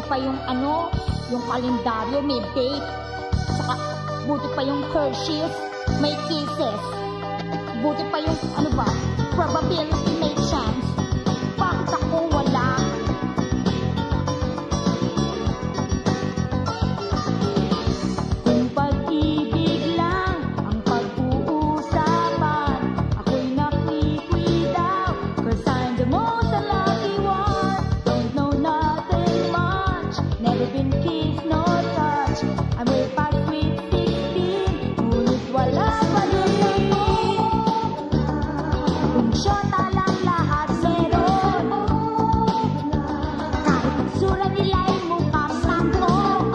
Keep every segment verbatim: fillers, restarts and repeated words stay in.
pa yung ano, yung kalendaryo may date. Saka buti pa yung Hershey's may kisses. Buti pa yung ano ba, probability may chance. Bakit ako wala? Kung pag-ibig lang ang pag-uusapan, ako'y nakikwi daw, 'cause I'm the most unlucky one. Don't know nothing much, never been kissed nor touched. I'm way past sweet sixteen, ngunit wala pa rin. Kung syota lang lahat meron, kahit itsura nila ay mukhang sangko,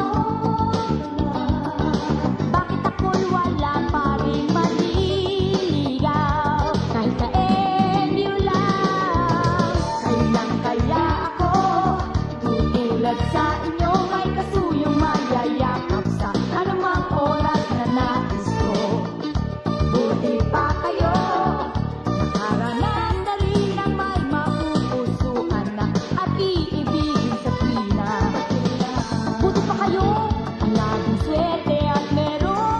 bakit ako'y wala pa rin maliligaw? Kahit ka-M U lang, kailan kaya ako tutulad sa inyo, may kasuyong mayayakap sa anumang oras na nais ko. Buti pa kayo, nakaranas na rin ang may mapupusuan na at iibigin sa tuwina. Buti pa kayo, ang laging swerte at merong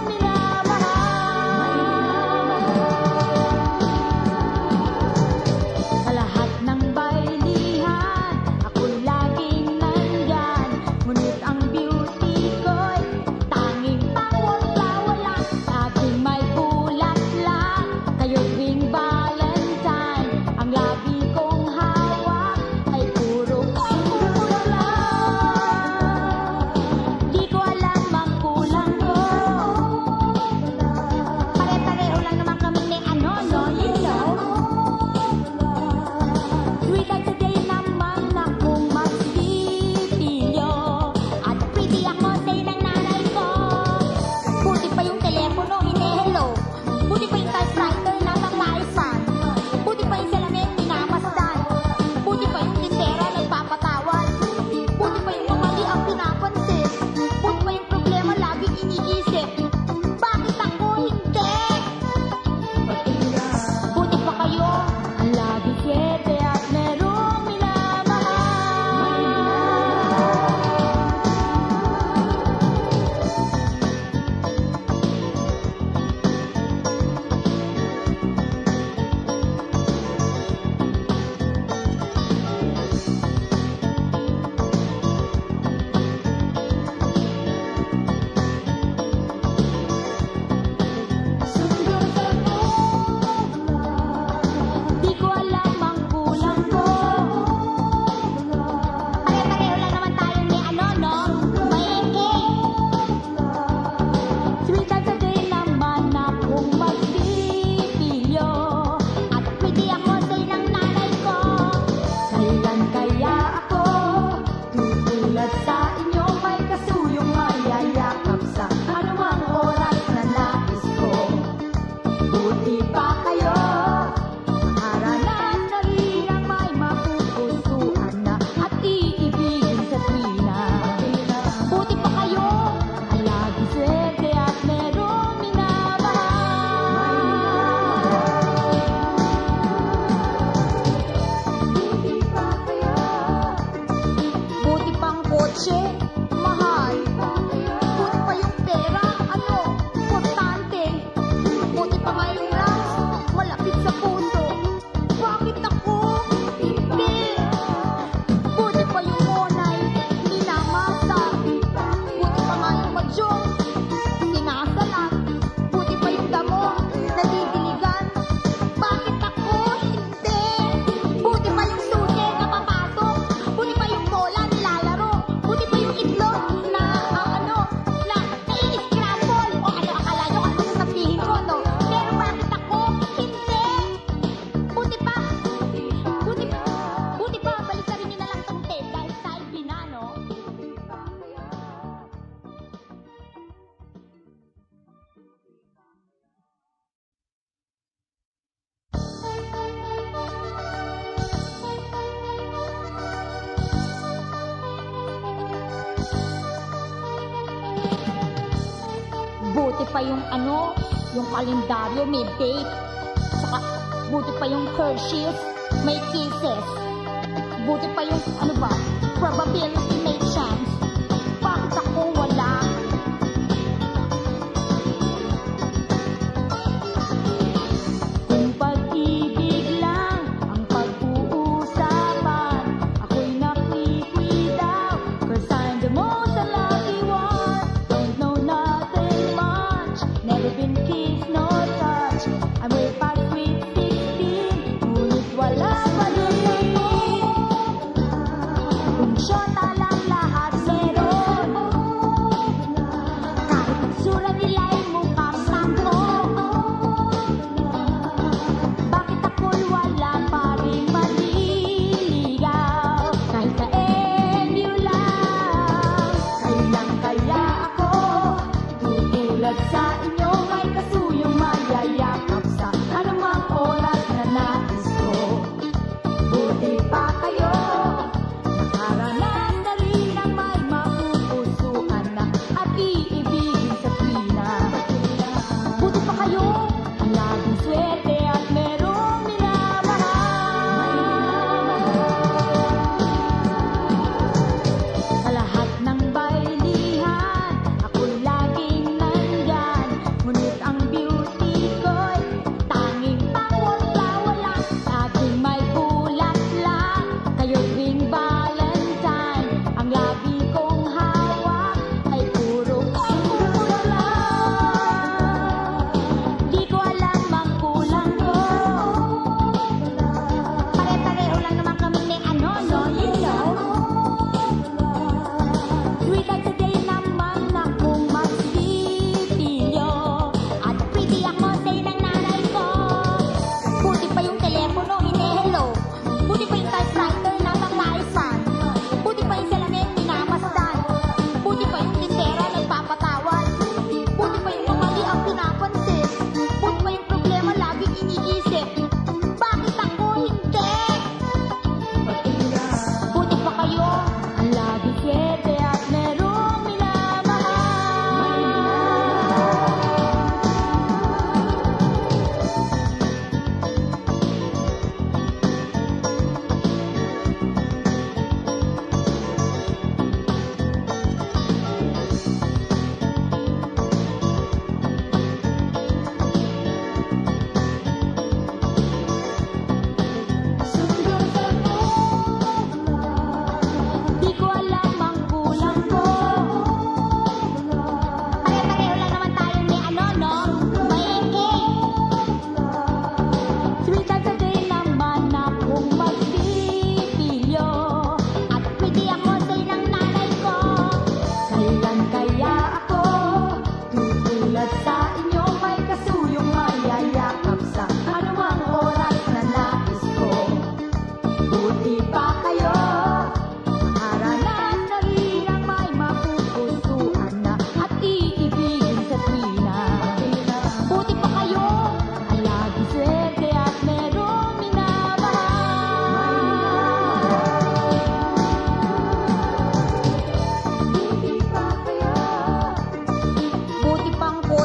minamahal. Sa lahat ng bailihan, ako'y laging nandyan, ngunit ang beauty ko'y tanging pangwala-wala. Laging may bulat-lang, kayo'y tuwing Valentine. Ang labi kong hawak ay puro kulang lang. Di ko alam ang kulang ko. Pare-pareho lang naman kami ni ano, no? You know? Three times a day naman akong magsipilyo, at pretty ako say ng nanay ko. Buti pa yung telepono, hine-hello. Buti pa yung typewriter na tataisan. Buti pa yung salamin, pinamasdan. Buti pa yung tindera, nagpapatawad. Buti pa yung mamali ang pinapansin. Buti pa yung problema, laging iniisip. Bakit ako hindi? Buti pa kayo, ang laging swerte at merong minamahal. Di ko alam ang kulang ko. Pare-pareho lang naman tayo ni ano, no? Maigi. Three times a day naman akong magsipilyo, at pretty ako say ng nanay ko. Kailan kaya ako tutulad sa inyo, may kasuyong mayayakap sa anumang oras na nais ko. Buti pa kayo, nakaranas na rin ang may mapupusuan na at iibigin sa tuwina. Buti pa kayo, ang laging swerte at merong minamahal. Buti pa kayo, buti pang kotse, mahal. Buti pa yung pera, ano, importante. Buti pa ngayong ras, malapit sa puso. Bakit ako hindi? Buti pa yung monay, minamasa. Buti pa ngayong madyong, sinasalat. Buti pa yung damo, nadidiligan. Bakit ako hindi? Buti pa yung susi na papasok. Buti pa yung bola nilalaro. Buti pa yung itlog na ah, ano, na nai-scramble. O ano, akala nyo ano sasabihin ko, no? Pero bakit ako hindi? Buti pa, buti pa, buti pa, balikan nyo na lang tong tape dahil salvi na, no? Buti pa yung ano, yung kalendaryo may date. Saka buti pa yung Hershey's may kisses. Buti pa yung ano ba, probability may chance.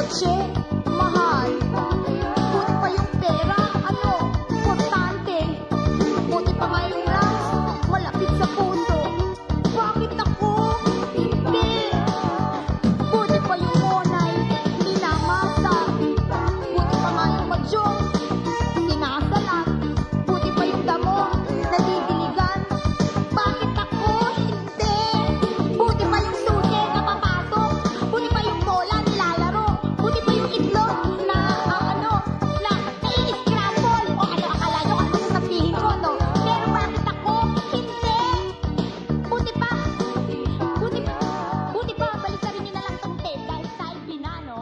kotse, mahal. Buti pa yung pera, ano, importante. Buti pa nga yung rice, malapit sa puso. Bakit ako? Hindi. Buti pa yung monay, minamasa. Buti pa nga yung madyong, sinasalat. Buti pa yung damo, nadidiligan. Bakit ako? Hindi. Buti pa yung susi na papasok. Buti pa yung bola nilalaro. Buti pa yung itlog na, ah, ano, na nai-scramble. O ano, akala nyo ano sasabihin ko, no? Pero bakit ako? Hindi. Buti pa. Buti pa. Buti pa, balikan nyo na lang tong tape dahil salvi na, no?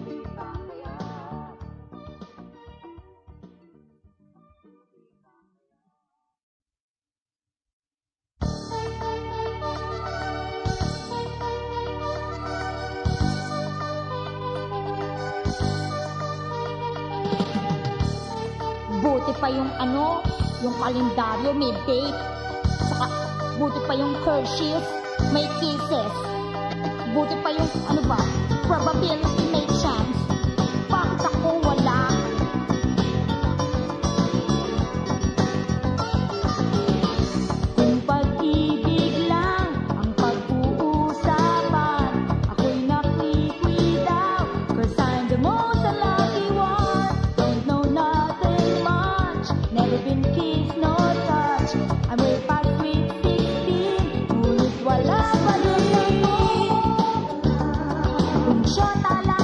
Buti pa yung ano, yung kalendaryo may date. Saka, buti pa yung Hershey's may kisses. Buti pa yung, ano ba, probability may chance. Bakit ako wala? Kung pag-ibig lang ang pag-uusapan, ako'y nakikwit daw, 'cause I'm the most unlucky one. Don't know nothing much, never been kissed, no touch. I'm way past sweet sixteen, ngunit wala pa rin ako. Kung siya talaga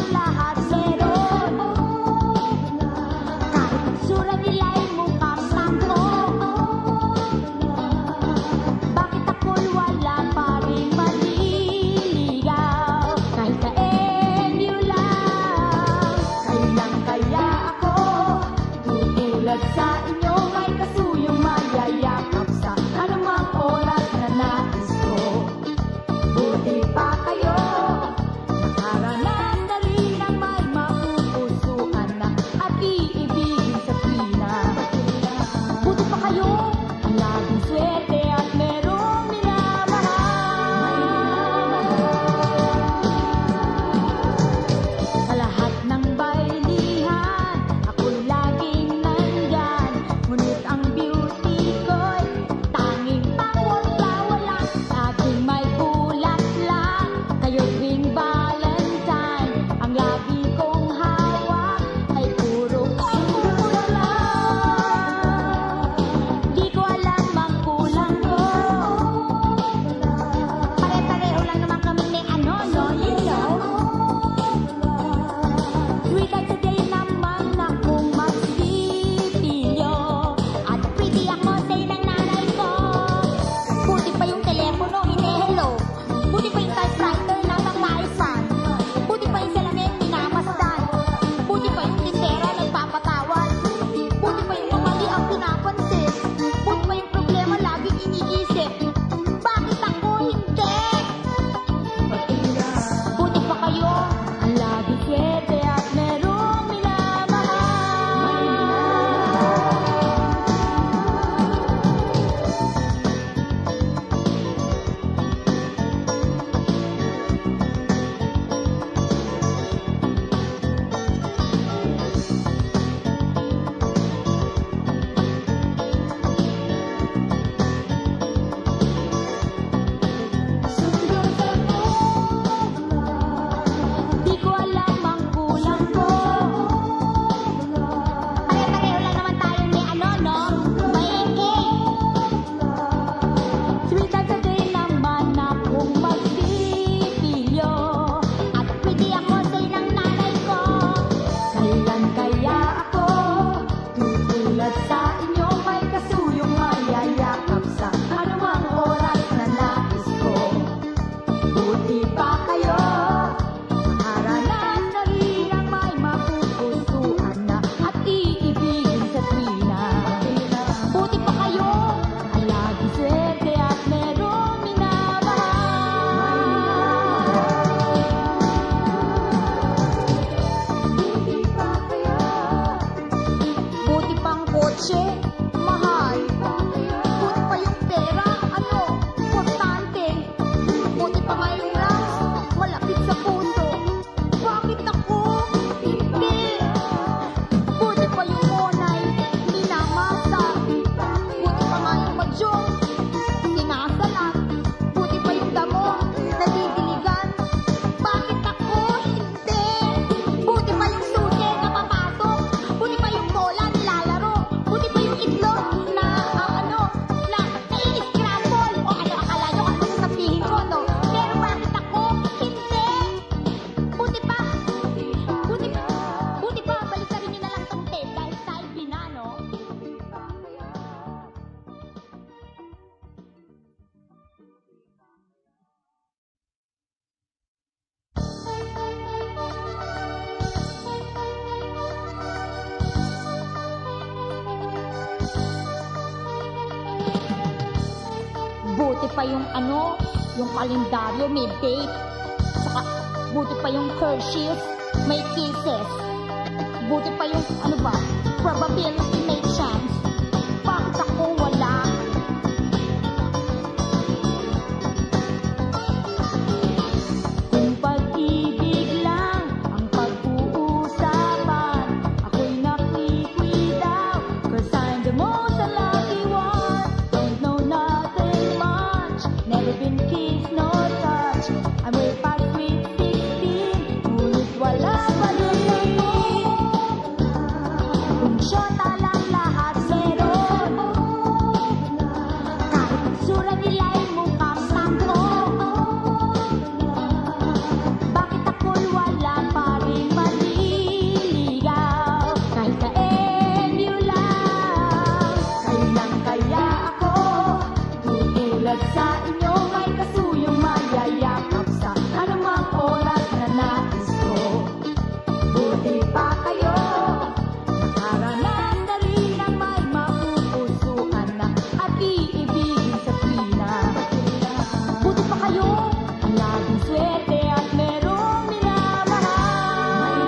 pa yung ano, yung kalendaryo may date. Saka, buti pa yung Hershey's may kisses. Buti pa yung ano ba, probability may chance. Bakit ako wala? Kung pag-ibig lang ang pag-uusapan, ako'y nakikwitaw, 'cause I'm the most unlucky one. Don't know nothing much, never been kissed nor touched. I'm way past sweet sixteen, ngunit wala pa rin. Kung syota lang lahat meron, kahit itsura nila'y mukhang tangko, bakit ako'y wala pa rin maliligaw? Kahit ka-M U lang, kailan kaya ako tutulad sa inyo, may kasuyong mayayakap sa anumang oras na nais ko. Buti pa kayo, nakaranas na rin ang may mapupusuan na at iibigin sa tuwina. Buti pa kayo, ang laging swerte at merong minamahal.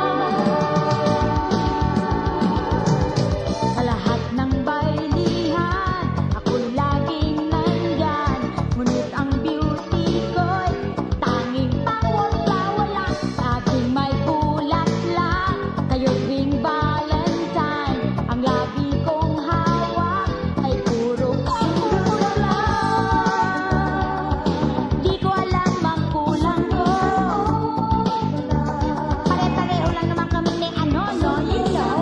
Sa lahat ng bailihan, ako'y laging nandyan, ngunit ang beauty ko'y tanging pangwala-wala. Laging may bulat lang, kayo ring Valentine. Ang labi kong hawak ay puro pangmura lang. Di ko alam ang kulang ko, pare-pareho lang naman kami ni ano, no? You know?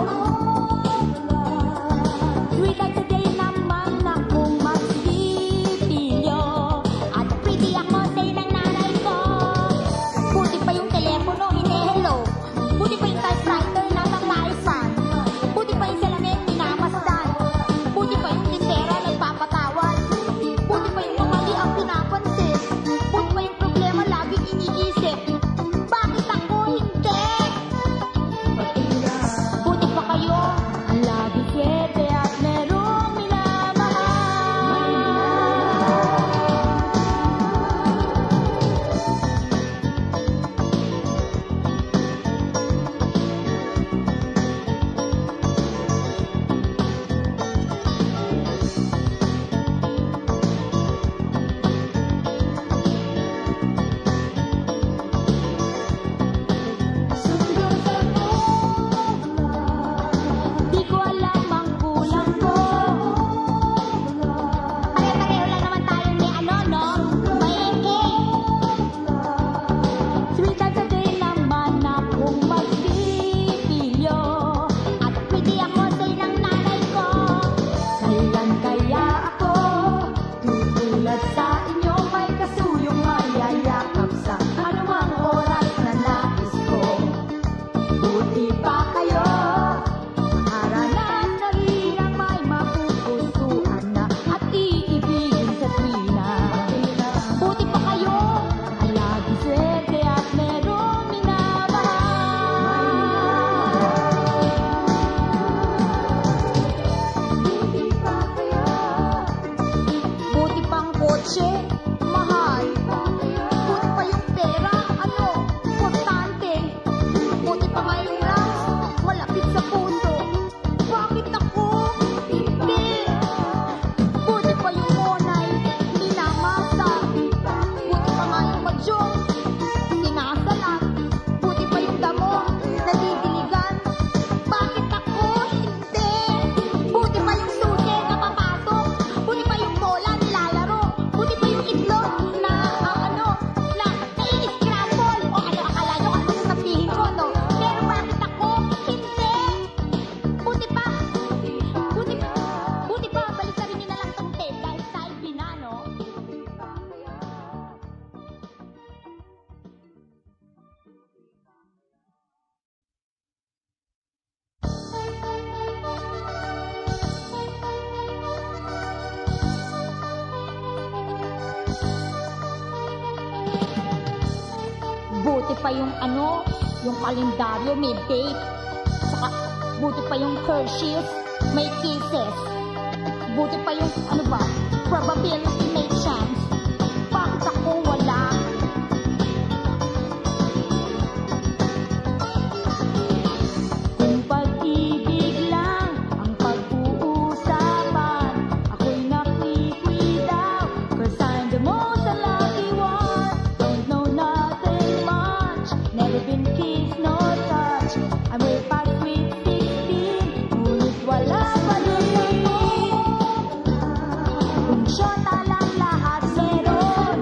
Three times a day naman akong magsipilyo, at pretty ako say ng nanay ko. Buti pa yung telepono, hine-hello. Buti pa yung typewriter na nang-iPhone. Buti pa yung salamin, minamasdan. Buti pa yung tindera, nagpapatawad. Buti pa yung mamali ang pinapansin. Buti pa yung problema, laging iniisip. Bakit ako hindi? Buti pa kayo, ang laging swerte at merong minamahal. Di ko alam ang kulang ko, pare-pareho lang naman tayo ni ano, no? Maeke. Three times a day naman akong magsipilyo, at pretty ako say ng nanay ko. Kailan kaya ako tutulad sa inyo, may kasuyong mayayakap sa anumang oras na nais ko. Buti pa kayo, nakaranas na rin ang may mapupusuan na at iibigin sa tuwina. Buti pa kayo, ang laging swerte at merong minamahal. Buti pa kayo, buti pang kotse, mahal. Buti pa yung pera, ano, importante. Buti pa ngayong ras, malapit sa puso. Bakit ako hindi? Buti pa yung monay, minamasa. Buti pa nga yung badyong, sinasalat. Buti pa yung damo, nadidiligan. Bakit ako hindi? Buti pa yung susi na papasok. Buti pa yung bola nilalaro. Buti pa yung itlog na ah, ano, na nai-scramble. O ano, akala nyo ano sasabihin ko, no? Pero bakit ako hindi? Buti pa, buti pa, buti pa, balikan nyo na lang tong tape dahil side B na, no? Buti pa yung ano, yung kalendaryo may date. Saka, buti pa yung Hershey's may kisses. Buti pa yung ano ba, probability may chance. Never been kissed, no touch. I'm way past sweet sixteen, ngunit wala pa rin. Kung syota lang lahat meron,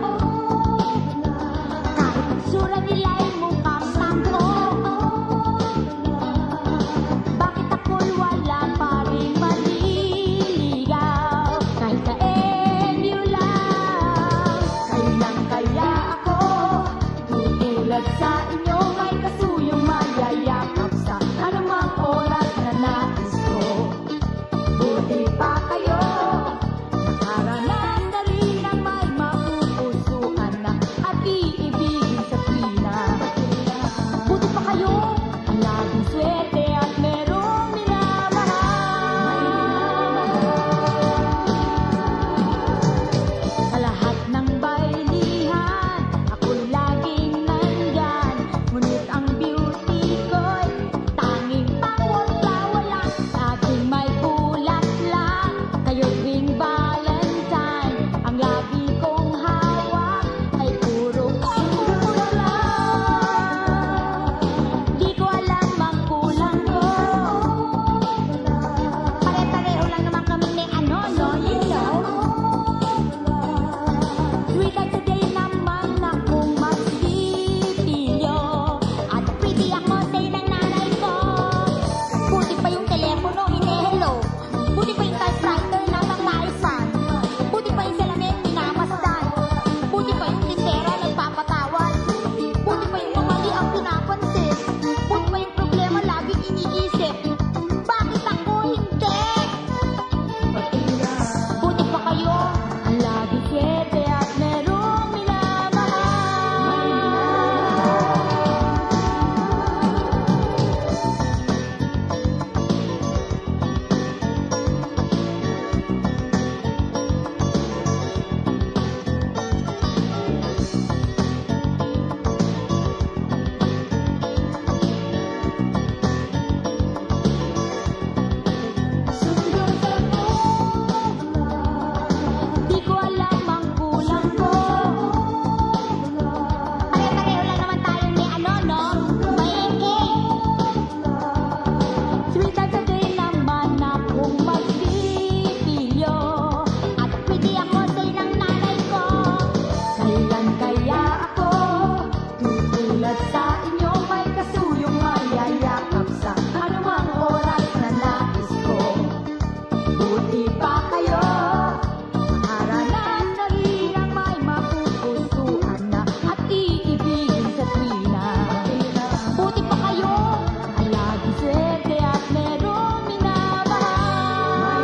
kahit sura nila'y mukhang tangko. Bakit ako'y wala pa rin maliligaw? Kahit na enyo lang, kailan kaya ako tutulad sa inyo? May kasuyong mayayakap sa anumang oras na nais ko. Buti pa kayo, nakaranas na rin ang may mapupusuan na at iibigin sa tuwina. Buti pa kayo, ang laging swerte at merong minamahal. Sa lahat ng bailihan, ako'y laging nandyan. Ngunit ang beauty ko'y tanging pangwala lang. Laging may kulat lang, kayo'y ring Valentine. Ang labi kong hawak ay puro pangmura lang. Di ko alam ang kulang ko. Pare-pareho lang naman kami ni ano, no? You know? Three times a day naman akong magsipilyo. At pretty ako say ng nanay ko. Buti pa yung telepono, hine-hello. Buti pa yung typewriter na tataisan. Buti pa yung salamin, minamasdan. Buti pa yung tindera, nagpapatawad. Buti pa yung mamali ang pinapansin. Buti pa yung problema, laging iniisip. Bakit ako hindi? Buti pa kayo, ang laging siyete at merong minamahal. Di ko alam ang kulang ko. Pare-pareho lang naman tayo ni ano, no? Maingay. Three times a day naman akong magsipilyo. At pretty ako say ng nanay ko. Kailan kaya ako tutulad sa inyo? May kasuyong mayayakap sa anumang oras na nais ko. Buti pa kayo, nakaranas na rin ang may mapupusuan na at iibigin sa tuwina. Buti pa kayo, ang laging swerte at merong minamahal.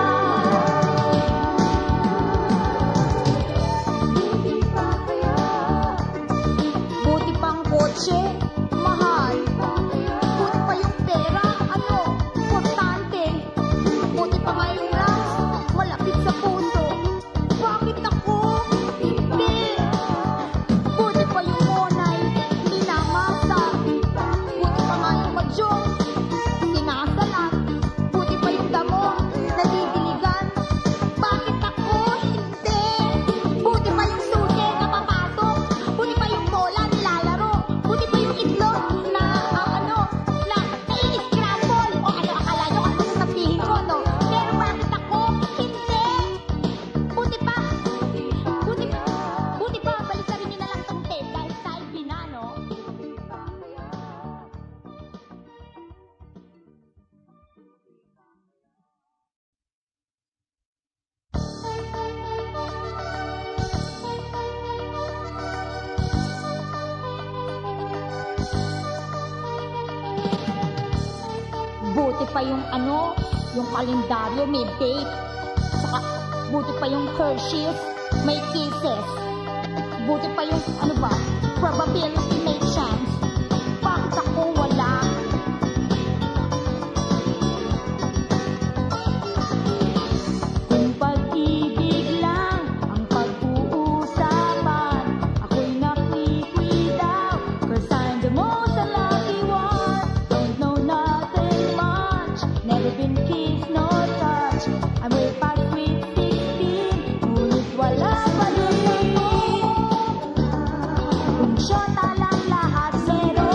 Buti pa kayo, buti pang kotse, mahal. Buti pa yung pera, ano, importante. Buti pa ngayong ras, malapit sa puso. Bakit ako? Hindi. Buti pa yung monay, minamasa. Buti pa nga yung madyong, sinasalat. Buti pa yung damo, nadidiligan. Bakit ako? Hindi. Buti pa yung susi na papasok. Buti pa yung bola nilalaro. Buti pa yung itlog na, ah, ano, na nai-scramble. O ano, akala nyo kung ano sasabihin ko, no? Pero bakit ako? Hindi. Buti pa. Buti pa. Buti pa, balikan nyo na lang tong tape dahil side B na, no? Buti pa yung ano, yung kalendaryo may date. Saka, buti pa yung Hershey's may kisses. Buti pa yung, ano ba, probability may chance. Bakit ako wala? Kung pag-ibig lang ang pag-uusapan, ako'y nakikwitaw, 'cause I'm the most unlucky one. Don't know nothing much, never been kissed, no touch. I'm way past sweet sixteen, ngunit wala pa rin. Kung syota lang lahat, pero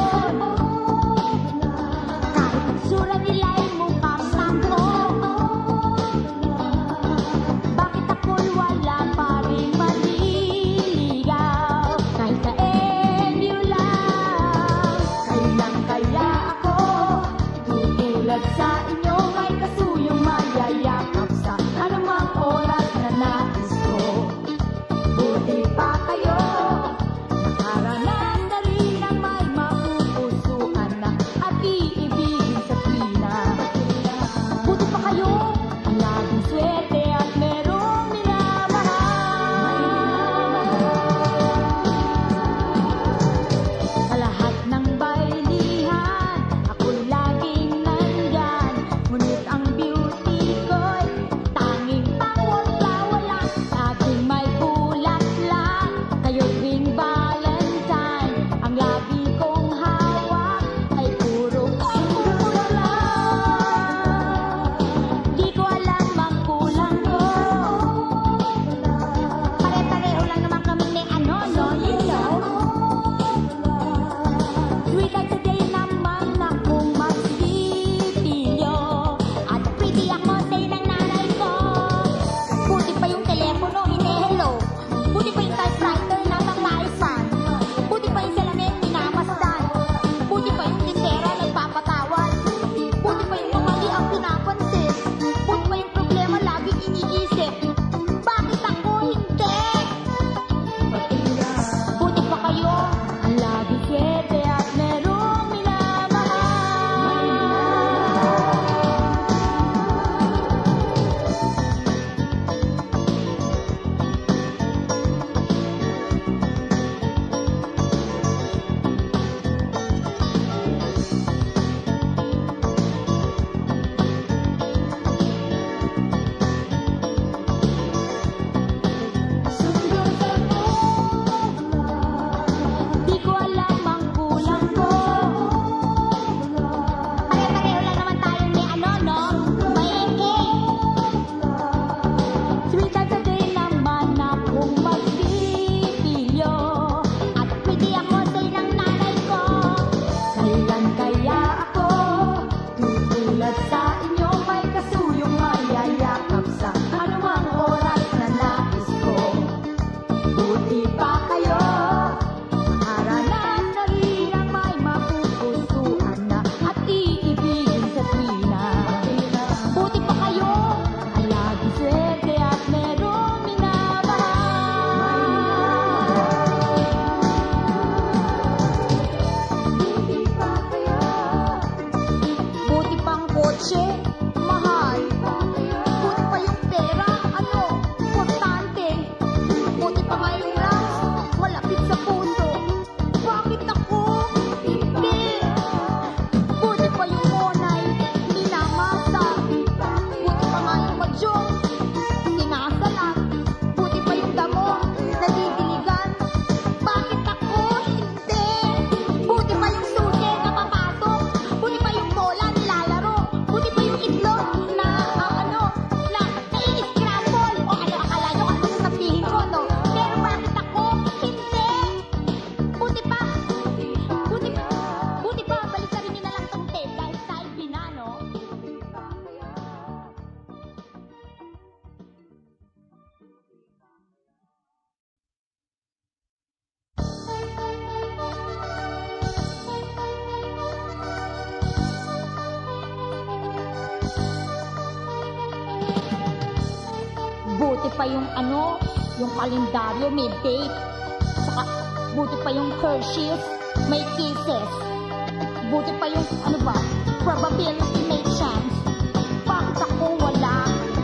pa yung ano, yung kalendaryo may date. Saka, buti pa yung Hershey's may kisses. Buti pa yung, ano ba, probability may chance. Bakit ako wala?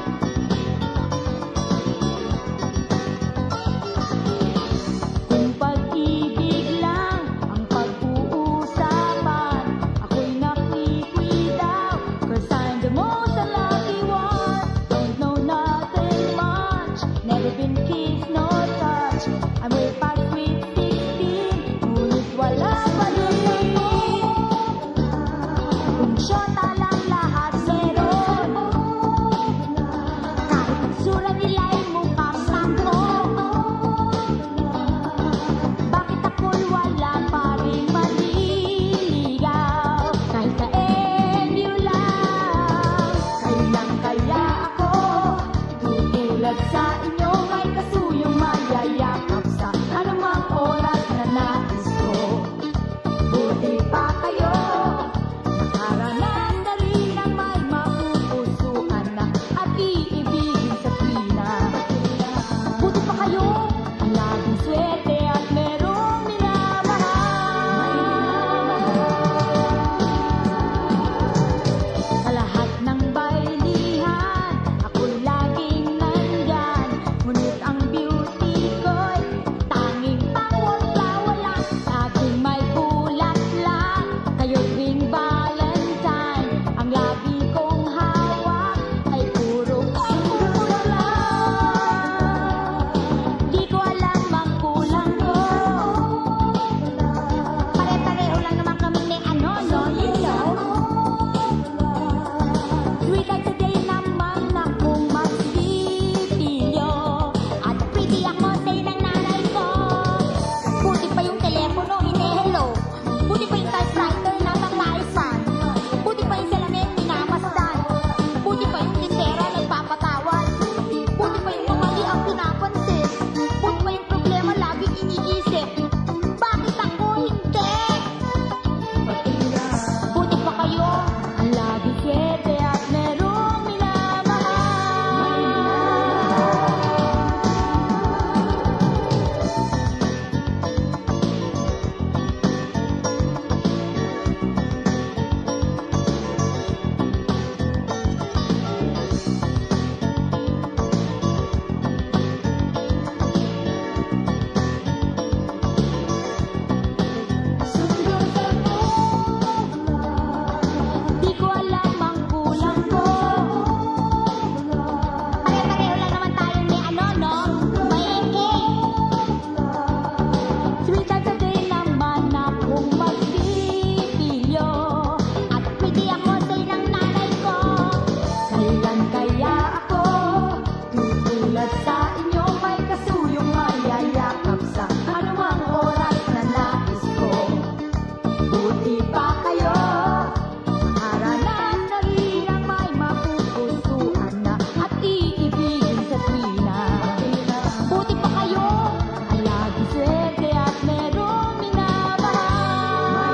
Kung pag-ibig lang ang pag-uusapan, ako'y nakikwi daw, 'cause I'm the most unlucky one. Don't know nothing much, never been kissed nor touched. I'm way past sweet sixteen, ngunit wala pa rin. Kung syota lang lahat meron, kahit sura nila'y mukhang sakto, bakit ako'y wala pa rin maliligaw? Kahit na enyo lang, kailan kaya ako tutulad sa inyo, may kasuyong mayayakap sa anumang oras na nais ko. Buti pa kayo, nakaranas na rin ang may mapupusuan na at iibigin sa tuwina. Buti pa kayo, ang laging swerte at merong minamahal. Sa lahat ng bailihan, ako'y laging nandyan, ngunit ang beauty ko'y tanging pangwala-wala. Laging may bulat-lang, kayo't ring Valentine. Ang labi kong hawak ay puro pangkukulang lang. Di ko alam ang kulang ko. Pare-pareho lang naman kami ni ano, no? You know? Three times a day naman akong magsipilyo, at pretty ako sa'yo ng nanay ko. Buti pa yung telepono, hine-hello. Buti pa yung typewriter na tataysan. Buti pa yung salamin, minamasdan. Buti pa yung tindera, nagpapatawan. Buti pa yung mamali ang pinapansin. Buti pa yung problema, laging iniisip. Bakit ako hindi? Buti pa kayo, ang laging swerte at merong minamahal. Di ko alam ang kulang ko. Pare-pareho lang naman tayo ni ano, no? Maingay. Three times a day naman akong magsipilyo, at pretty ako sa'yo ng nanay ko. Kailan kaya ako tutulad sa inyo, may kasuyong mayayakap sa anumang oras na nais ko. Buti pa kayo, nakaranas na rin ang may mapupusuan na at iibigin sa tuwina. Buti pa kayo, ang laging swerte at merong minamahal.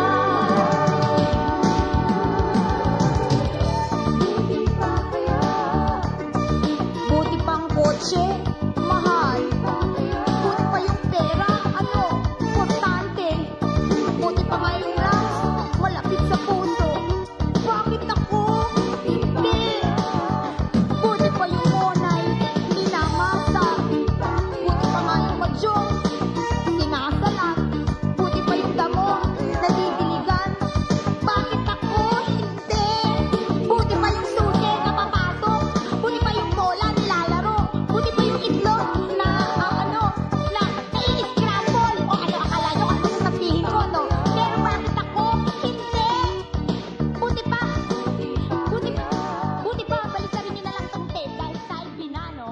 Buti pa kayo, buti pang kotse, mahal. Buti pa yung pera, ano, importante. Buti pa nga yung rocks, malapit sa puso. Bakit ako hindi? Buti pa yung monay, minamasa. Buti pa nga yung madyong, sinasalat. Buti pa yung damo, nadidiligan. Bakit ako hindi? Buti pa yung susi na papasok. Buti pa yung bola nilalaro. Buti pa yung itlog na ah, ano, na nai-scramble. O ano, akala nyo ano sasabihin ko, no? Pero bakit ako hindi? Buti pa, buti pa, buti pa, balikan nyo na lang tong tape dahil side B na, no?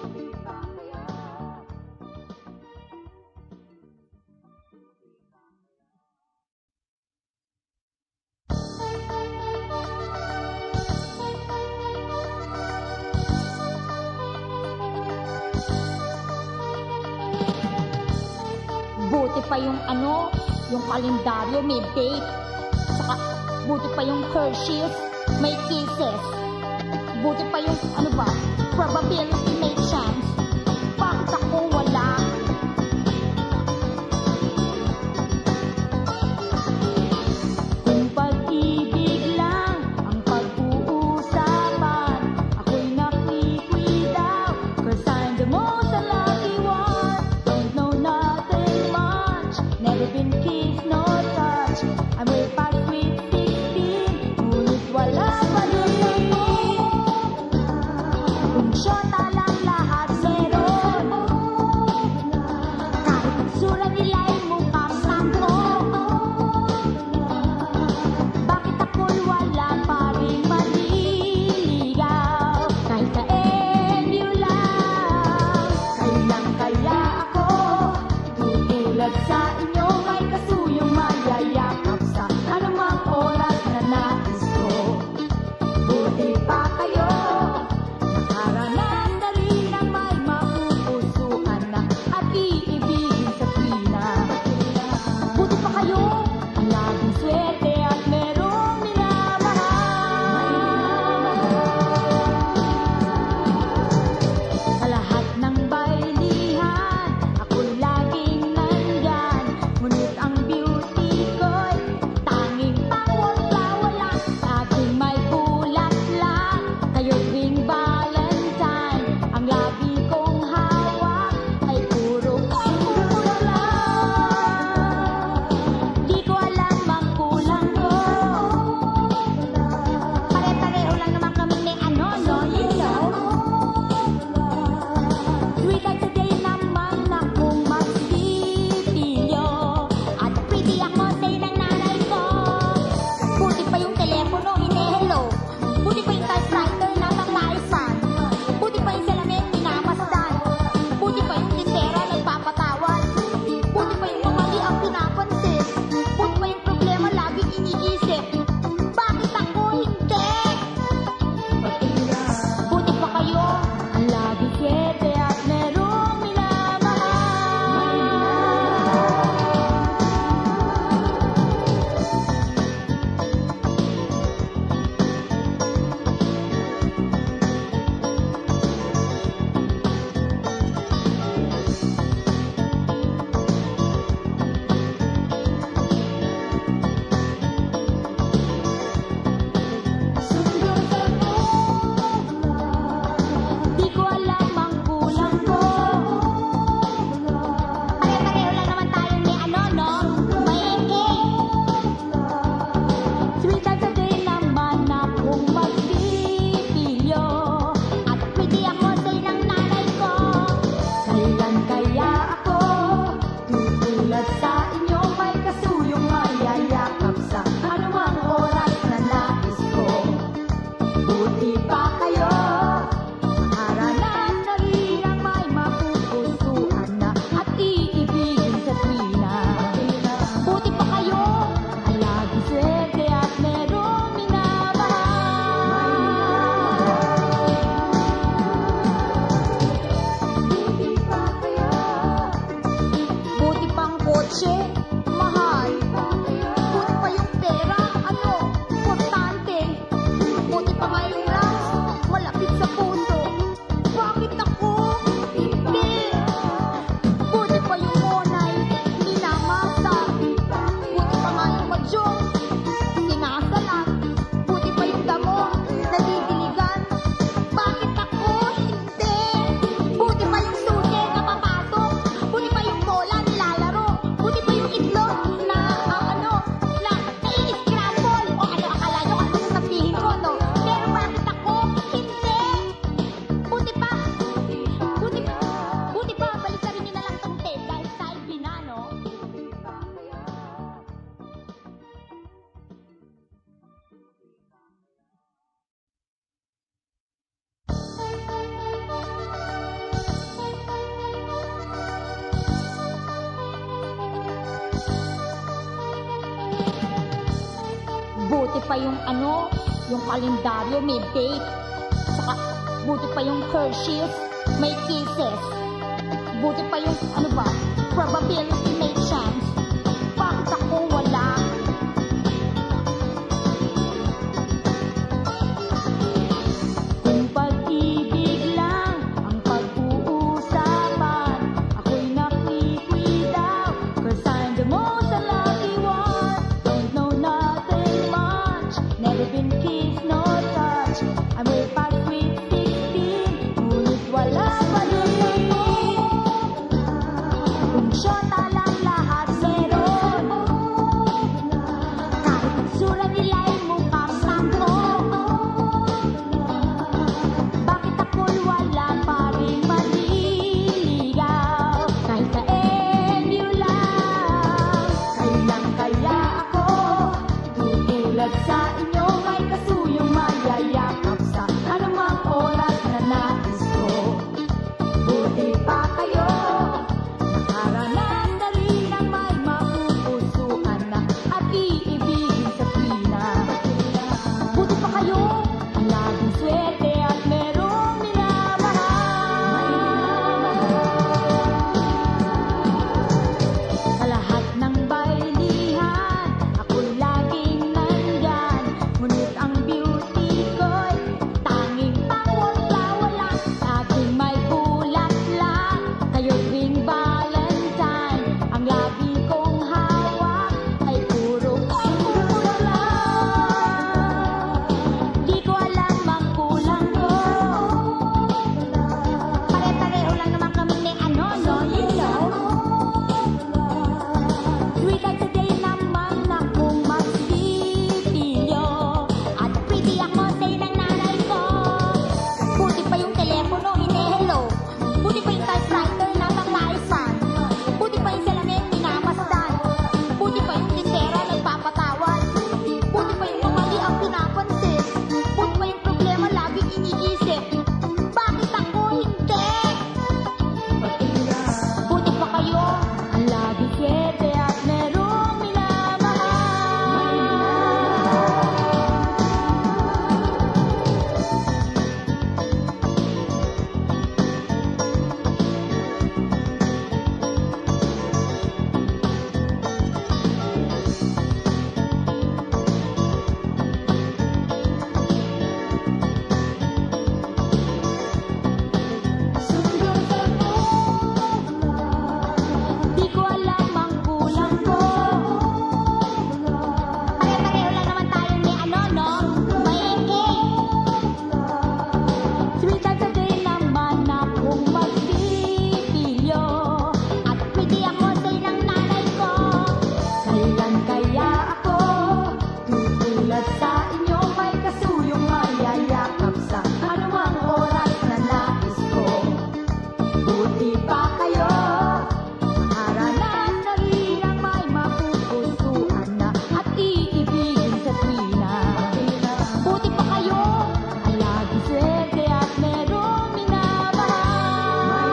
Buti pa yung ano, yung kalendaryo may date. Saka, buti pa yung Hershey's may kisses. Buti pa yung, ano ba, probability may chance. Buti pa yung ano, yung kalendaryo may date. Saka, buti pa yung Hershey's may kisses. Buti pa yung ano ba, probability may chance. Bakit ako wala? Kung pag-ibig lang ang pag-uusapan, ako'y nakikwi daw, 'cause I'm the most unlucky one. Don't know nothing much, never been kissed nor touched. I'm way past sweet sixteen, ngunit wala pa rin. Kung syota lang lahat meron, kahit itsura nila'y mukhang sangko, bakit ako'y wala pa rin maliligaw? Kahit ka-M U lang, kailan kaya ako tutulad sa inyo, may kasuyong mayayakap sa anumang oras na nais ko. Buti pa kayo, nakaranas na rin ang may mapupusuan na at iibigin sa tuwina. Buti pa kayo, ang laging swerte at merong minamahal. Sa lahat ng bailihan, ako'y laging nandyan, ngunit ang beauty ko'y tanging pangwala lang. Laging may bulat lang, kayo'y ring Valentine. Ang lagi kong hawak ay puro puro lang. Di ko alam ang kulang ko, pare-pareho lang naman kami ni ano, no? You know? Three times a day naman akong magsipilyo, at pretty ako say ng nanay ko. Buti pa yung telepono, hine-hello. Buti pa yung typewriter na tataisan. Buti pa yung salamin, minamasdan. Buti pa yung tindera, nagpapatawad. Buti pa yung mamali ang pinapansin. Buti pa yung problema, laging iniisip. Bakit ako hindi? Buti pa kayo, ang laging swerte at merong minamahal. Di ko alam ang kulang ko, pare-pareho lang naman tayo ni ano, no? Maingay. Three times a day naman akong magsipilyo, at pretty ako say ng nanay ko. Kailan kaya ako tutulad sa inyo, may kasuyong mayayakap sa anumang oras na nais ko. Buti pa kayo, nakaranas na rin ang may mapupusuan na at iibigin sa tuwina. Buti pa kayo, ang laging swerte at merong minamahal.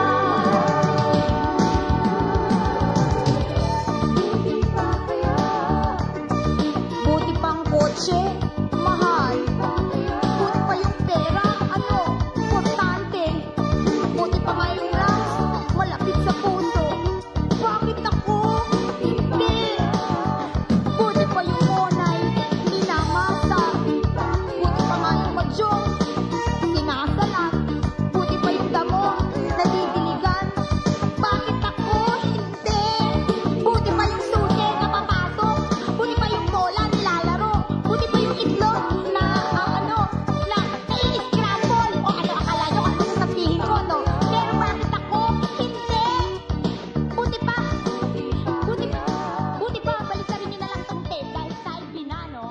Buti pa kayo, buti pang kotse, mahal. Buti pa yung pera, ano, importante. Buti pa nga yung rice, malapit sa puso. Bakit ako hindi? Buti pa yung monay, minamasa. Buti pa nga yung madyong, sinasalat. Buti pa yung damo, nadidiligan. Bakit ako hindi? Buti pa yung susi na papasok. Buti pa yung bola nilalaro. Buti pa yung itlog na ah, ano, na nai-scramble. O ano, akala nyo ano sasabihin ko, no? Pero bakit ako hindi? Buti pa, buti pa, buti pa, balikan nyo na lang tong tape dahil side B na, no?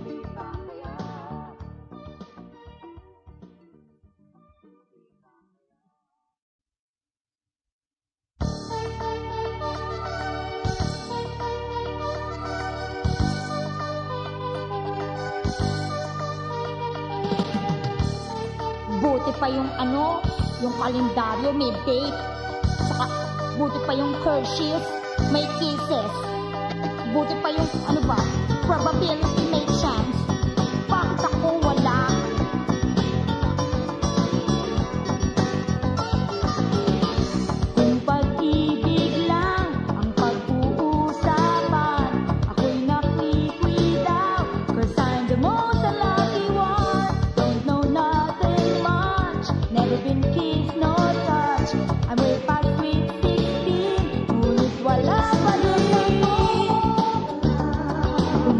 Buti pa yung ano, yung kalendaryo may date. Saka, buti pa yung Hershey's may kisses. Buti pa yung ano ba, probability may chance.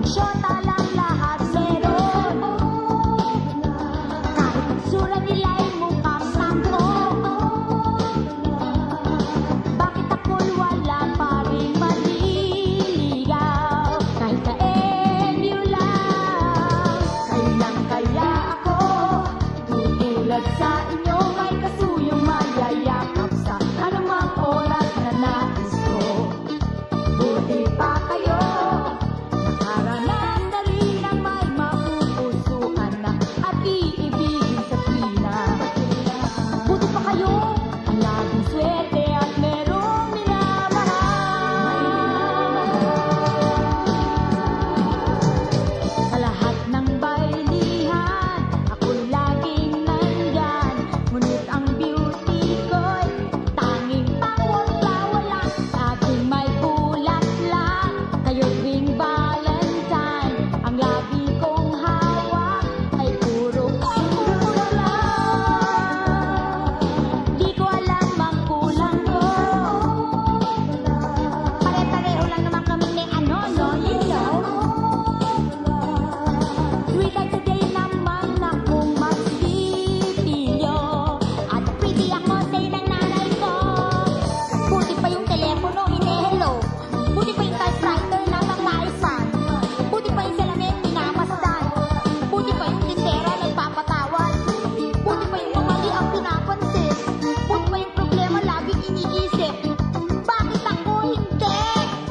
syota lang lahat meron. Kahit itsura nila'y mukhang sangko, bakit ako'y wala pa rin maliligaw? Kahit na enyo lang, kailan kaya ako tutulad sa inyo? May kasuyong mayayakap sa anumang oras na nais ko. Buti pa kayo, nakaranas na rin ang may mapupusuan na at iibigin sa tuwina. Buti pa kayo, ang laging swerte at merong minamahal. Sa lahat ng bailihan, ako'y laging nandyan. Ngunit ang beauty ko'y tanging pangwala lang. Laging may bulat lang, kayo'y ring Valentine. Ang labi kong hawak ay puro puro lang. Di ko alam ang kulang ko. Pare-pareho lang naman kami ni ano, no? You know? Three times a day naman akong magsipilyo. At pretty ako say ng nanay ko. Buti pa yung telepono, hine-hello. Buti pa yung typewriter na tataisan. Buti pa yung salamin, minamasdan. Buti pa yung tindera, nagpapatawad. Buti pa yung mamali ang pinapansin. Buti pa yung problema, laging iniisip. Bakit ako hindi?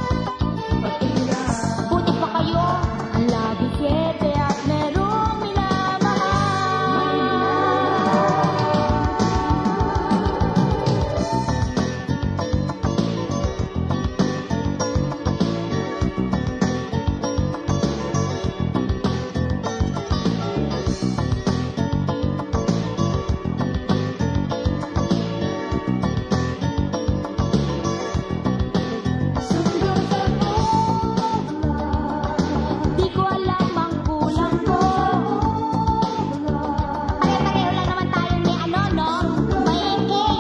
Buti pa kayo, ang laging swerte at merong minamahal. Di ko alam ang kulang ko. Pare-pareho lang naman tayo ni ano, no? Maigi.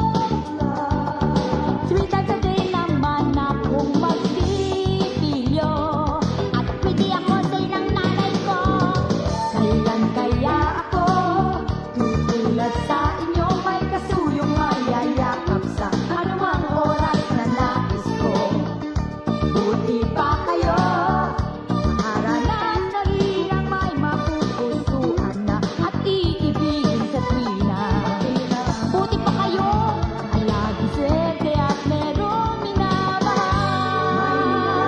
Three times a day naman akong magsipilyo. At pretty ako say ng nanay ko. Kailan kaya ako tutulad sa inyo? May kasuyong mayayakap sa anumang oras na nais ko. Buti pa kayo, nakaranas na rin ang may mapupusuan na at iibigin sa tuwina. Buti pa kayo, ang laging swerte at merong minamahal.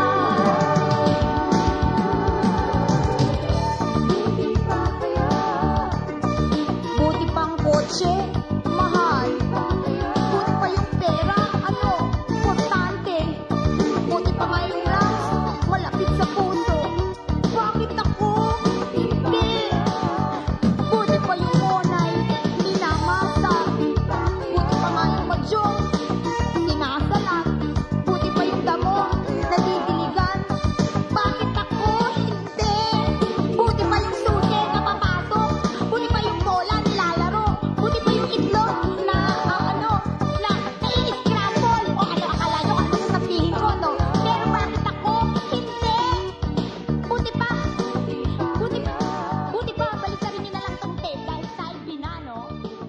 Buti pa kayo, buti pang kotse, mahal. Buti pa yung pera, ano, importante. Buti pa ngayong ras, malapit sa puso. Bakit ako? Hindi. Buti pa yung monay, minamasa. Buti pa nga yung madyong, sinasalat. Buti pa yung damo, nadidiligan. Bakit ako? Hindi. Buti pa yung susi na papasok. Buti pa yung bola nilalaro. Buti pa yung itlog na, ah, ano, na nai-scramble. O ano, akala nyo ano sasabihin ko, no? Pero bakit ako? Hindi. Buti pa. Buti pa. Buti pa, balikan nyo na lang tong tape dahil sa Albina, no?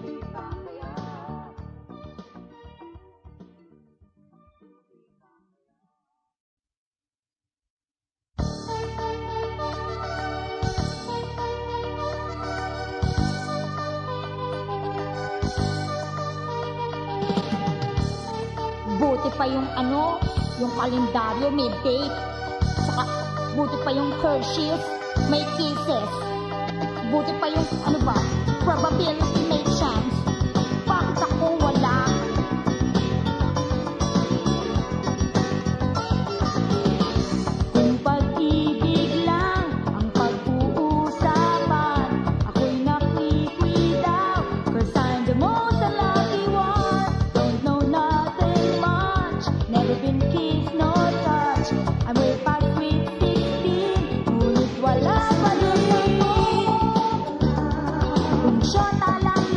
Buti pa yung ano, yung kalendaryo may date. Saka buti pa yung Hershey's may kisses. Buti pa yung ano ba, probability may chance. Bakit ako wala? Kung pag-ibig lang ang pag-uusapan, ako'y nakwikwi daw. Cause I'm the most unlucky one. Don't know nothing much, never been kissed, no touch. I'm way past sweet sixteen, ngunit wala pa rin. Kung syota lang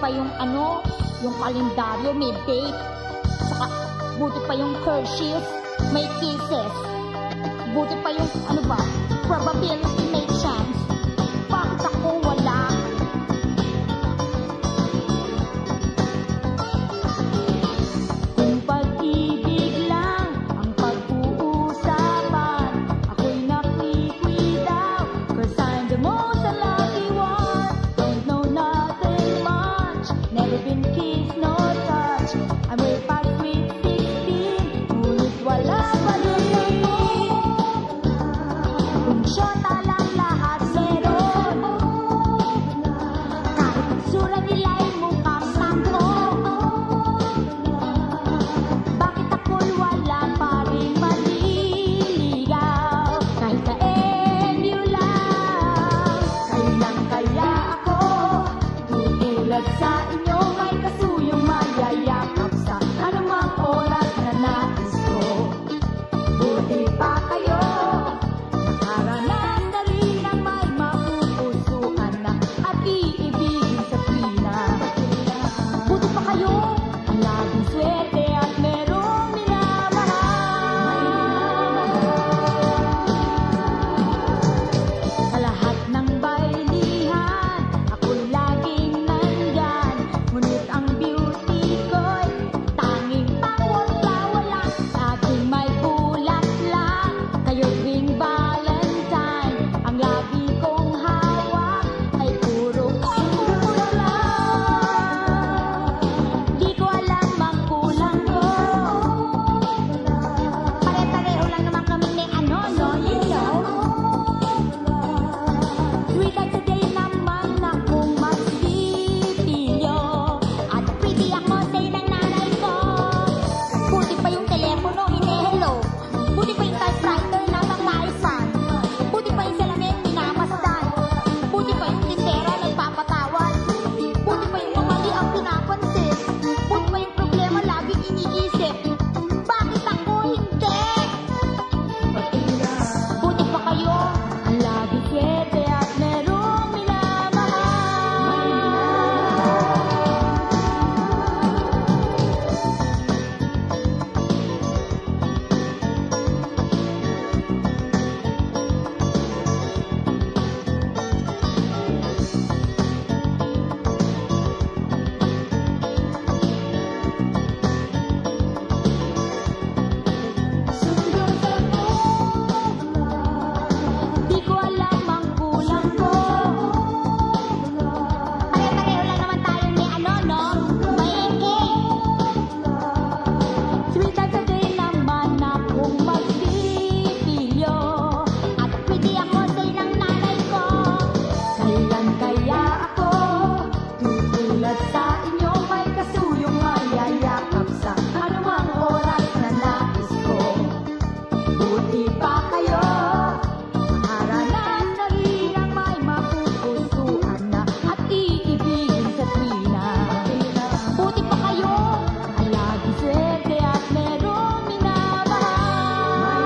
pa yung ano, yung kalendaryo may date. Saka, buti pa yung Hershey's may kisses. Buti pa yung, ano ba, probability may chance. Bakit ako wala? Kung pag-ibig lang ang pag-uusapan, ako'y nakikwitaw, 'cause I'm the most unlucky one. Don't know nothing much, never been kissed, no touch. I'm way past sweet sixteen, ngunit wala pa rin. Kung syota lang lahat meron, kahit itsura nila'y mukhang tangko, bakit ako'y wala pa rin maliligaw? Kahit na M U lang, kailan kaya ako tutulad sa inyo, may kasuyong mayayakap sa anumang oras na nais ko. Buti pa kayo, nakaranas na rin ang may mapupusuan na at iibigin sa tuwina. Buti pa kayo, ang laging swerte at merong minamahal. Sa lahat ng bailihan, ako'y laging nandyan, ngunit ang beauty ko'y tanging pangwala-wala. Laging may bulat lang, kayo'y ring Valentine. Ang labi kong hawak ay puro pangmumula lang. Di ko alam ang kulang ko, pare-pareho lang naman kami ni ano, no? You know? Three times a day naman akong magsipilyo, at pretty ako say ng nanay ko. Buti pa yung telepono, hindi hello. Buti pa yung typewriter na pang-iPhone. Buti pa yung salamin, minamasdan. Buti pa yung tindera, nagpapatawad. Buti pa yung mamali ang pinapansin. Buti pa yung problema, laging iniisip. Bakit ako hindi? Buti pa kayo, ang laging swerte at merong minamahal. Di ko alam ang kulang ko, pare-pareho lang naman tayo ni ano, no? Maingay. Three times a day naman akong magsipilyo, at pretty ako say ng nanay ko. Kailan kaya ako tutulad sa inyo, may kasuyong mayayakap sa anumang oras na nais ko. Buti pa kayo, nakaranas na rin ang may mapupusuan na at iibigin sa tuwina. Buti pa kayo, ang laging swerte at merong minamahal.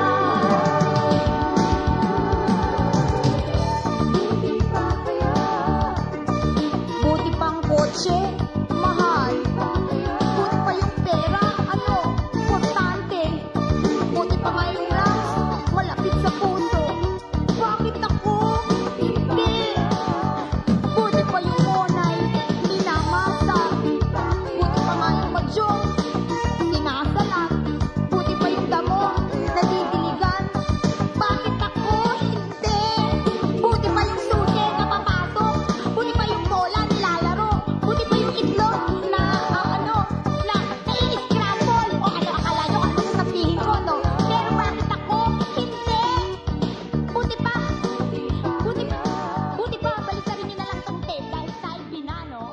Buti pa kayo, buti pang kotse, mahal. Buti pa yung pera, ano, importante. Buti pa ngayong ras, malapit sa puso. Bakit ako hindi? Buti pa yung monay, minamasa. Buti pa nga yung madyong, sinasalat. Buti pa yung damo, nadidiligan. Bakit ako hindi? Buti pa yung susi na papasok. Buti pa yung bola nilalaro. Buti pa yung itlog na ah, ano, na nai-scramble. O ano, akala nyo ano sasabihin ko, no? Pero bakit ako hindi? Buti pa, buti pa, buti pa, balikan nyo na lang tong tape dahil side B na, no?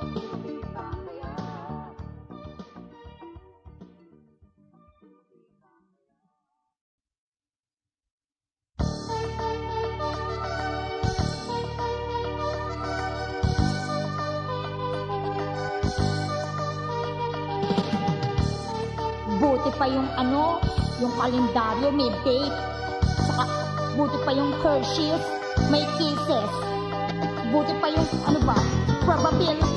Buti pa yung ano, yung kalendaryo may date. Saka, buti pa yung Hershey's may kisses. Buti pa yung, ano ba, probability